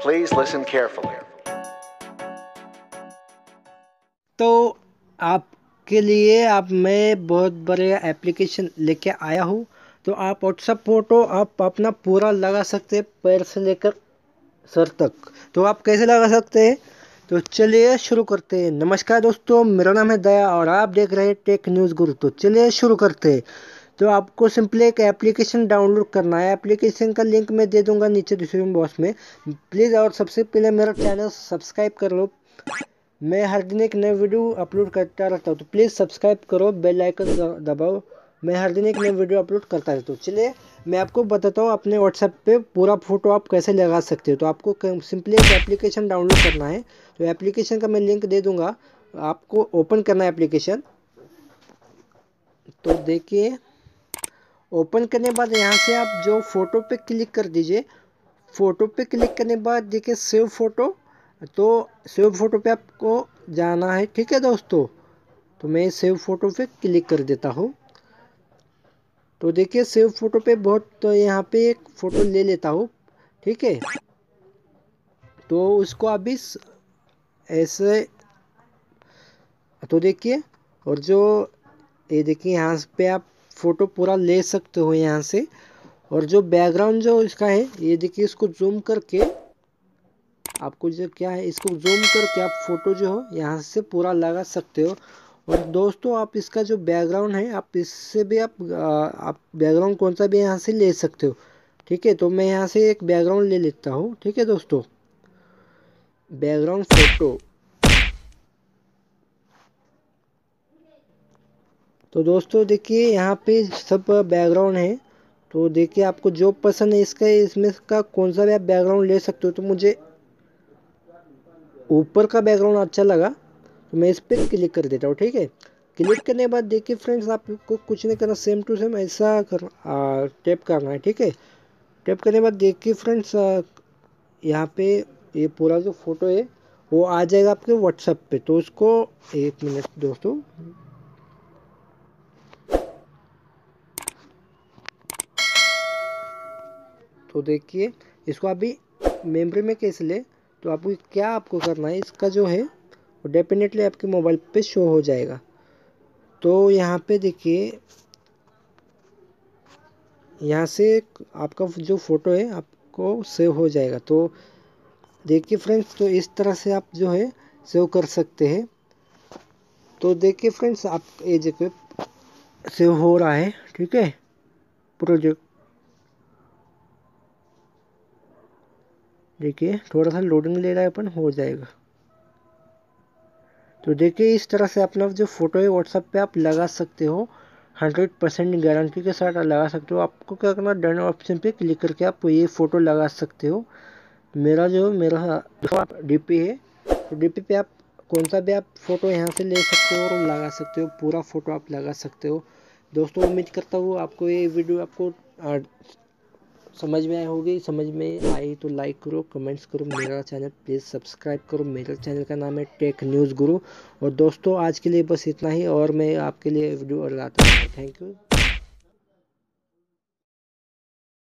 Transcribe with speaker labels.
Speaker 1: Please listen carefully.
Speaker 2: तो आपके लिए अब मैं बहुत बड़े एप्लीकेशन लेके आया हूँ। तो आप व्हाट्सअप फ़ोटो आप अपना पूरा लगा सकते हैं, पैर से लेकर सर तक। तो आप कैसे लगा सकते हैं, तो चलिए शुरू करते हैं। नमस्कार दोस्तों, मेरा नाम है दया और आप देख रहे हैं टेक न्यूज़ गुरु। तो चलिए शुरू करते हैं। तो आपको सिंपली एक एप्लीकेशन डाउनलोड करना है। एप्लीकेशन का लिंक मैं दे दूंगा नीचे डिस्क्रिप्शन बॉक्स में प्लीज़। और सबसे पहले मेरा चैनल सब्सक्राइब कर लो। मैं हर दिन एक नए वीडियो अपलोड करता रहता हूँ, तो प्लीज़ सब्सक्राइब करो, बेल आइकन दबाओ। मैं हर दिन एक नए वीडियो अपलोड करता रहता हूँ। चलिए मैं आपको बताता हूँ अपने व्हाट्सएप पे पूरा फ़ोटो आप कैसे लगा सकते हो। तो आपको सिंपली एक एप्लीकेशन डाउनलोड करना है। तो एप्लीकेशन का मैं लिंक दे दूँगा, आपको ओपन करना है एप्लीकेशन। तो देखिए, ओपन करने के बाद यहाँ से आप जो फ़ोटो पे क्लिक कर दीजिए। फ़ोटो पे क्लिक करने के बाद देखिए सेव फ़ोटो। तो सेव फ़ोटो पे आपको जाना है, ठीक है दोस्तों। तो मैं सेव फ़ोटो पे क्लिक कर देता हूँ। तो देखिए सेव फ़ोटो पे बहुत, तो यहाँ पे एक फ़ोटो ले लेता हूँ, ठीक है। तो उसको अभी ऐसे, तो देखिए, और जो ये देखिए यहाँ पे आप फ़ोटो पूरा ले सकते हो यहाँ से। और जो बैकग्राउंड जो इसका है, ये देखिए, इसको जूम करके आपको जो क्या है, इसको जूम करके आप फ़ोटो जो हो यहाँ से पूरा लगा सकते हो। और दोस्तों आप इसका जो बैकग्राउंड है, आप इससे भी आप बैकग्राउंड कौन सा भी यहाँ से ले सकते हो, ठीक है। तो मैं यहाँ से एक बैकग्राउंड ले लेता हूँ, ठीक है दोस्तों। बैकग्राउंड फ़ोटो, तो दोस्तों देखिए यहाँ पे सब बैकग्राउंड है। तो देखिए आपको जो पसंद है इसका, इसमें का कौन सा भी आप बैकग्राउंड ले सकते हो। तो मुझे ऊपर का बैकग्राउंड अच्छा लगा, तो मैं इस पर क्लिक कर देता हूँ, ठीक है। क्लिक करने के बाद देखिए फ्रेंड्स, आपको कुछ नहीं करना, सेम टू सेम ऐसा टैप करना है, ठीक है। टैप करने के बाद देखिए फ्रेंड्स, यहाँ पे ये पूरा जो फ़ोटो है वो आ जाएगा आपके व्हाट्सएप पे। तो उसको, एक मिनट दोस्तों, तो देखिए इसको अभी मेमोरी में कैसे ले। तो आपको क्या आपको करना है, इसका जो है वो डेफिनेटली आपके मोबाइल पे शो हो जाएगा। तो यहाँ पे देखिए, यहाँ से आपका जो फ़ोटो है आपको सेव हो जाएगा। तो देखिए फ्रेंड्स, तो इस तरह से आप जो है सेव कर सकते हैं। तो देखिए फ्रेंड्स, आप ये देखिए सेव हो रहा है, ठीक है। प्रोजेक्ट देखिए थोड़ा सा लोडिंग ले रहा है, अपन हो जाएगा। तो देखिए इस तरह से अपना जो फ़ोटो है व्हाट्सएप पे आप लगा सकते हो, 100% गारंटी के साथ लगा सकते हो। आपको क्या करना, डन ऑप्शन पे क्लिक करके आप ये फ़ोटो लगा सकते हो। मेरा डीपी है, तो डीपी पे आप कौन सा भी आप फ़ोटो यहाँ से ले सकते हो और लगा सकते हो, पूरा फ़ोटो आप लगा सकते हो। दोस्तों उम्मीद करता हूँ आपको ये वीडियो आपको समझ में आई होगी। समझ में आई तो लाइक करो, कमेंट्स करो, मेरा चैनल प्लीज़ सब्सक्राइब करो। मेरा चैनल का नाम है टेक न्यूज़ गुरु। और दोस्तों आज के लिए बस इतना ही, और मैं आपके लिए वीडियो और लाता हूँ। Thank you.